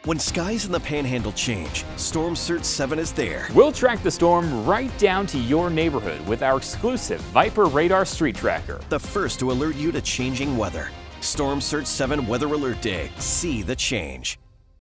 When skies in the Panhandle change, Storm Surge 7 is there. We'll track the storm right down to your neighborhood with our exclusive Viper Radar Street Tracker. The first to alert you to changing weather. Storm Surge 7 Weather Alert Day. See the change.